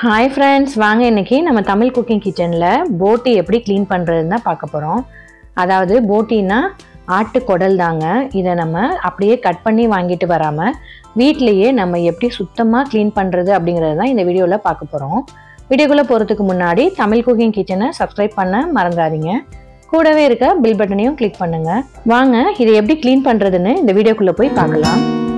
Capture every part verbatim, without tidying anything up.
Hi friends, வாங்க இன்னைக்கு நம்ம தமிழ் குக்கிங் கிச்சன்ல போட்டி எப்படி க்ளீன் பண்றதுன்னு பார்க்க போறோம். அதாவது போட்டினா ஆட்டு குடல் தாங்க. இத நம்ம அப்படியே கட் பண்ணி வாங்கிட்டு வராம வீட்லயே நம்ம எப்படி சுத்தமா க்ளீன் பண்றது அப்படிங்கறது தான் இந்த வீடியோல பார்க்க போறோம். வீடியோக்குள்ள போறதுக்கு முன்னாடி தமிழ் குக்கிங் கிச்சனை சப்ஸ்கிரைப் பண்ண மறந்துடாதீங்க. கூடவே இருக்க பெல் பட்டனையும் கிளிக் பண்ணுங்க. வாங்க இதை எப்படி க்ளீன் பண்றதுன்னு இந்த வீடியோக்குள்ள போய் பார்க்கலாம்.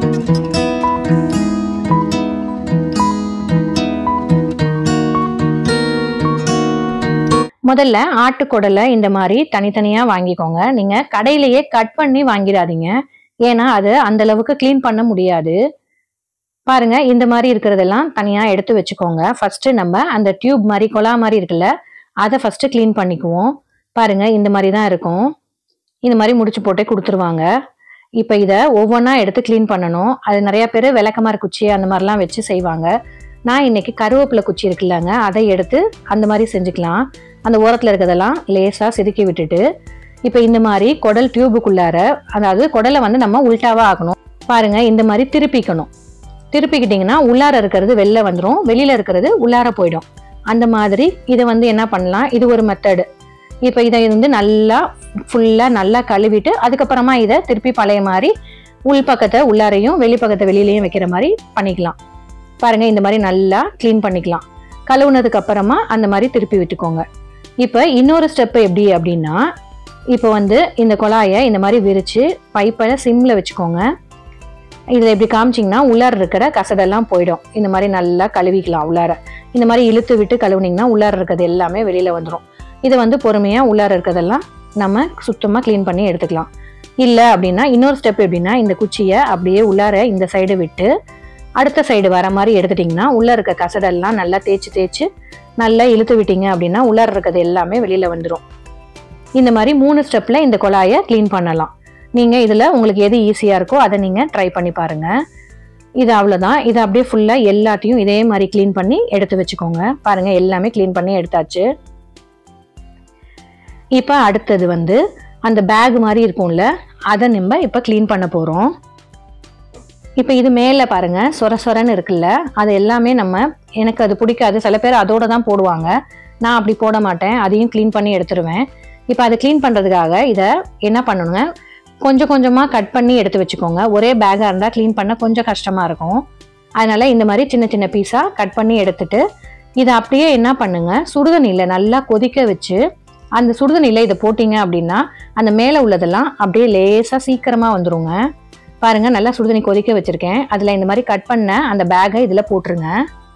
முதல்ல ஆட்டு குடலை இந்த மாதிரி தனித்தனியா வாங்கிக்கோங்க. நீங்க கடையிலேயே கட் பண்ணி வாங்கிடாதீங்க, ஏன்னா அது அந்த அளவுக்கு க்ளீன் பண்ண முடியாது. பாருங்க, இந்த மாதிரி இருக்கிறதெல்லாம் தனியா எடுத்து வச்சுக்கோங்க. ஃபர்ஸ்ட் நம்ம அந்த டியூப் மாதிரி கொலா மாதிரி இருக்குல்ல, அதை ஃபர்ஸ்ட் க்ளீன் பண்ணிக்குவோம். பாருங்க, இந்த மாதிரி தான் இருக்கும். இந்த மாதிரி முடிச்சு போட்டே கொடுத்துருவாங்க. இப்போ இதை ஒவ்வொன்றா எடுத்து க்ளீன் பண்ணணும். அது நிறைய பேர் விளக்கமாறு குச்சி அந்த மாதிரிலாம் வச்சு செய்வாங்க. நான் இன்னைக்கு கருவேப்பிலை குச்சி இருக்குல்லங்க, அதை எடுத்து அந்த மாதிரி செஞ்சுக்கலாம். அந்த ஓரத்தில் இருக்கிறதெல்லாம் லேசாக செதுக்கி விட்டுட்டு இப்போ இந்த மாதிரி குடல் டியூபுக்குள்ளார, அதாவது குடலை வந்து நம்ம உள்டாவாக ஆகணும். பாருங்க, இந்த மாதிரி திருப்பிக்கணும். திருப்பிக்கிட்டிங்கன்னா உள்ளார இருக்கிறது வெளில வந்துடும், வெளியில் இருக்கிறது உள்ளார போயிடும். அந்த மாதிரி இதை வந்து என்ன பண்ணலாம், இது ஒரு மெத்தடு. இப்போ இதை வந்து நல்லா ஃபுல்லாக நல்லா கழுவிட்டு அதுக்கப்புறமா இதை திருப்பி பழைய மாதிரி உள் பக்கத்தை உள்ளாரையும் வெளி பக்கத்தை வெளியிலையும் வைக்கிற மாதிரி பண்ணிக்கலாம். பாருங்க, இந்த மாதிரி நல்லா க்ளீன் பண்ணிக்கலாம். கழுவுனதுக்கு அப்புறமா அந்த மாதிரி திருப்பி விட்டுக்கோங்க. இப்போ இன்னொரு ஸ்டெப்பு எப்படி அப்படின்னா, இப்போ வந்து இந்த குழாயை இந்த மாதிரி விரித்து பைப்பை சிம்மில் வச்சுக்கோங்க. இதில் எப்படி காமிச்சிங்கன்னா உள்ளார இருக்கிற கசடெல்லாம் போயிடும். இந்த மாதிரி நல்லா கழுவிக்கலாம். உள்ளார இந்த மாதிரி இழுத்து விட்டு கழுவுனிங்கன்னா உள்ளார இருக்கிறது எல்லாமே வெளியில் வந்துடும். இதை வந்து பொறுமையாக உள்ளார இருக்கிறதெல்லாம் நம்ம சுத்தமாக க்ளீன் பண்ணி எடுத்துக்கலாம். இல்லை அப்படின்னா இன்னொரு ஸ்டெப் எப்படின்னா, இந்த குச்சியை அப்படியே உள்ளார இந்த சைடு விட்டு அடுத்த சைடு வர மாதிரி எடுத்துட்டிங்கன்னா உள்ளே இருக்க கசடெல்லாம் நல்லா தேய்ச்சி தேய்ச்சி நல்லா இழுத்து விட்டீங்க அப்படின்னா உள்ளார இருக்கிறது எல்லாமே வெளியில் வந்துடும். இந்த மாதிரி மூணு ஸ்டெப்பில் இந்த குழாயை க்ளீன் பண்ணலாம். நீங்கள் இதில் உங்களுக்கு எது ஈஸியாக இருக்கோ அதை நீங்கள் ட்ரை பண்ணி பாருங்கள். இது அவ்வளோதான். இதை அப்படியே ஃபுல்லாக எல்லாத்தையும் இதே மாதிரி க்ளீன் பண்ணி எடுத்து வச்சுக்கோங்க. பாருங்கள், எல்லாமே க்ளீன் பண்ணி எடுத்தாச்சு. இப்போ அடுத்தது வந்து அந்த பேக் மாதிரி இருக்கும்ல, அதை நம்ம இப்போ க்ளீன் பண்ண போகிறோம். இப்போ இது மேலே பாருங்கள் சொர சொரன்னு இருக்குல்ல, அது எல்லாமே நம்ம, எனக்கு அது பிடிக்காது, சில பேர் அதோட தான் போடுவாங்க. நான் அப்படி போட மாட்டேன், அதையும் க்ளீன் பண்ணி எடுத்துருவேன். இப்போ அதை க்ளீன் பண்ணுறதுக்காக இதை என்ன பண்ணணுங்க, கொஞ்சம் கொஞ்சமாக கட் பண்ணி எடுத்து வச்சுக்கோங்க. ஒரே பேக்காக இருந்தால் க்ளீன் பண்ண கொஞ்சம் கஷ்டமாக இருக்கும். அதனால் இந்த மாதிரி சின்ன சின்ன பீஸாக கட் பண்ணி எடுத்துட்டு இதை அப்படியே என்ன பண்ணுங்க, சுடுதண்ணியில் நல்லா கொதிக்க வச்சு அந்த சுடுதண்ணியில் இதை போட்டிங்க அப்படின்னா அந்த மேலே உள்ளதெல்லாம் அப்படியே லேசாக சீக்கிரமாக வந்துடுங்க. பாருங்க, நல்லா சுடுதண்ணி கொதிக்க வச்சிருக்கேன். அதுல இந்த மாதிரி கட் பண்ண அந்த பேக்கை இதுல போட்டுருங்க.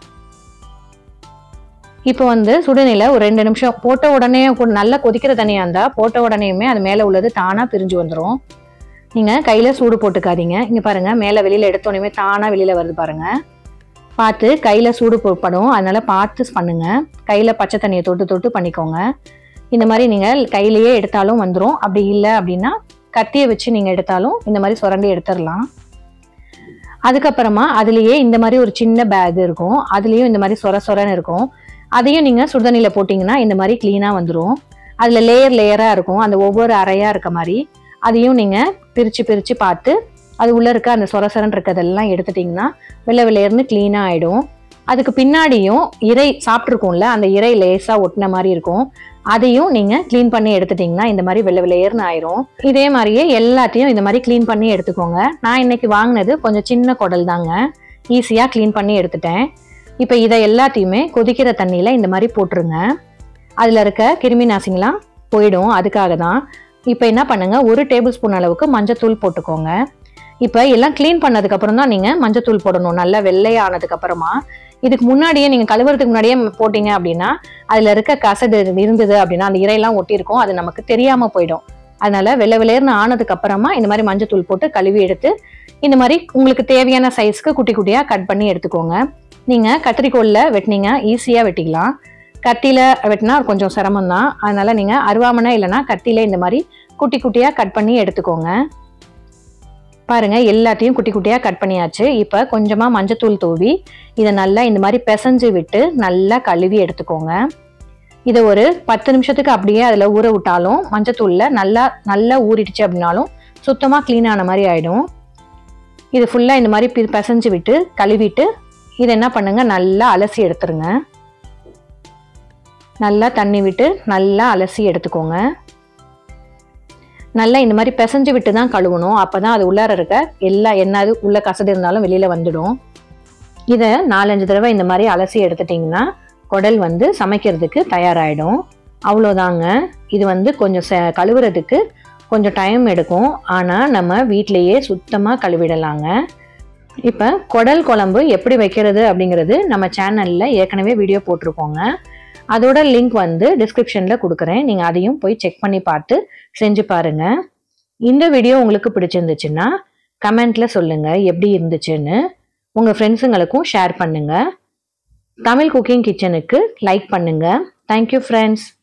இப்போ வந்து சுடுதண்ணில ஒரு ரெண்டு நிமிஷம் போட்ட உடனே, நல்லா கொதிக்கிற தண்ணியா இருந்தா போட்ட உடனேயுமே அது மேல உள்ளது தானா பிரிஞ்சு வந்துடும். நீங்க கையில சூடு போட்டுக்காதீங்க. இங்க பாருங்க, மேல வெளியில எடுத்தோடனே தானா வெளியில வருது பாருங்க. பார்த்து கையில சூடு போடப்படும், அதனால பார்த்து பண்ணுங்க. கையில பச்சை தண்ணியை தொட்டு தொட்டு பண்ணிக்கோங்க. இந்த மாதிரி நீங்க கையிலேயே எடுத்தாலும் வந்துடும். அப்படி இல்லை அப்படின்னா கத்தியை வச்சு நீங்கள் எடுத்தாலும் இந்த மாதிரி சுரண்டி எடுத்துடலாம். அதுக்கப்புறமா அதுலேயே இந்த மாதிரி ஒரு சின்ன பேக் இருக்கும், அதுலேயும் இந்த மாதிரி சொர சொரன்னு இருக்கும். அதையும் நீங்கள் சுடுதண்ணியில் போட்டிங்கன்னா இந்த மாதிரி க்ளீனாக வந்துடும். அதில் லேயர் லேயராக இருக்கும், அந்த ஒவ்வொரு அறையாக இருக்க மாதிரி. அதையும் நீங்கள் பிரித்து பிரித்து பார்த்து அது உள்ளே இருக்க அந்த சொர சொரன்னு இருக்கிறதெல்லாம் எடுத்துட்டிங்கன்னா வெள்ளை வெள்ளையர்னு க்ளீனாக ஆகிடும். அதுக்கு பின்னாடியும் இறை சாப்பிட்ருக்கோம்ல, அந்த இறை லேசாக ஒட்டின மாதிரி இருக்கும். அதையும் நீங்கள் க்ளீன் பண்ணி எடுத்துட்டிங்கன்னா இந்த மாதிரி வெள்ளை வெள்ளையர்னு ஆயிரும். இதே மாதிரியே எல்லாத்தையும் இந்த மாதிரி க்ளீன் பண்ணி எடுத்துக்கோங்க. நான் இன்னைக்கு வாங்கினது கொஞ்சம் சின்ன குடல் தாங்க, ஈஸியாக க்ளீன் பண்ணி எடுத்துட்டேன். இப்போ இதை எல்லாத்தையுமே கொதிக்கிற தண்ணியில் இந்த மாதிரி போட்டுருங்க. அதில் இருக்க கிருமி நாசினிலாம் போயிடும், அதுக்காக தான். இப்போ என்ன பண்ணுங்க, ஒரு டேபிள் ஸ்பூன் அளவுக்கு மஞ்சத்தூள் போட்டுக்கோங்க. இப்போ எல்லாம் க்ளீன் பண்ணதுக்கப்புறம் தான் நீங்கள் மஞ்சத்தூள் போடணும், நல்லா வெள்ளையானதுக்கு அப்புறமா. இதுக்கு முன்னாடியே நீங்கள் கழுவுறதுக்கு முன்னாடியே போட்டிங்க அப்படின்னா அதில் இருக்க கசடு இருந்தது அப்படின்னா அந்த இறையெல்லாம் ஒட்டியிருக்கும், அது நமக்கு தெரியாமல் போயிடும். அதனால வெள்ளை வெள்ளையர்னு ஆனதுக்கு அப்புறமா இந்த மாதிரி மஞ்சத்தூள் போட்டு கழுவி எடுத்து இந்த மாதிரி உங்களுக்கு தேவையான சைஸ்க்கு குட்டி குட்டியாக கட் பண்ணி எடுத்துக்கோங்க. நீங்கள் கத்திரிக்கோலில் வெட்டினீங்க ஈஸியாக வெட்டிக்கலாம், கத்தியில் வெட்டினா கொஞ்சம் சிரமம் தான். அதனால நீங்கள் அருவாமனை இல்லைன்னா கத்தியில் இந்த மாதிரி குட்டி குட்டியாக கட் பண்ணி எடுத்துக்கோங்க. பாருங்க, எல்லாத்தையும் குட்டி குட்டியாக கட் பண்ணியாச்சு. இப்போ கொஞ்சமாக மஞ்சத்தூள் தூவி இதை நல்லா இந்த மாதிரி பிசைஞ்சு விட்டு நல்லா கழுவி எடுத்துக்கோங்க. இதை ஒரு பத்து நிமிஷத்துக்கு அப்படியே அதில் ஊற விட்டாலும் மஞ்சத்தூளில் நல்லா நல்லா ஊறிடுச்சு அப்படின்னாலும் சுத்தமாக க்ளீனான மாதிரி ஆகிடும். இது ஃபுல்லாக இந்த மாதிரி பிசைஞ்சு விட்டு கழுவிட்டு இதை என்ன பண்ணுங்க, நல்லா அலசி எடுத்துருங்க. நல்லா தண்ணி விட்டு நல்லா அலசி எடுத்துக்கோங்க. நல்லா இந்த மாதிரி பிசைஞ்சு விட்டு தான் கழுவணும். அப்போ தான் அது உள்ளார இருக்க எல்லா எண்ணெய் உள்ள கசடு இருந்தாலும் வெளியில் வந்துடும். இதை நாலஞ்சு தடவை இந்த மாதிரி அலசி எடுத்துட்டிங்கன்னா குடல் வந்து சமைக்கிறதுக்கு தயாராகிடும். அவ்வளோதாங்க. இது வந்து கொஞ்சம் ச கழுவுறதுக்கு கொஞ்சம் டைம் எடுக்கும். ஆனால் நம்ம வீட்டிலையே சுத்தமாக கழுவிடலாங்க. இப்போ குடல் குழம்பு எப்படி வைக்கிறது அப்படிங்கிறது நம்ம சேனலில் ஏற்கனவே வீடியோ போட்டிருக்கோங்க. அதோட லிங்க் வந்து டிஸ்கிரிப்ஷனில் கொடுக்குறேன். நீங்கள் அதையும் போய் செக் பண்ணி பார்த்து செஞ்சு பாருங்கள். இந்த வீடியோ உங்களுக்கு பிடிச்சிருந்துச்சுன்னா கமெண்ட்டில் சொல்லுங்கள் எப்படி இருந்துச்சுன்னு. உங்கள் ஃப்ரெண்ட்ஸுங்களுக்கும் ஷேர் பண்ணுங்கள். தமிழ் குக்கிங் கிச்சனுக்கு லைக் பண்ணுங்கள். Thank you friends.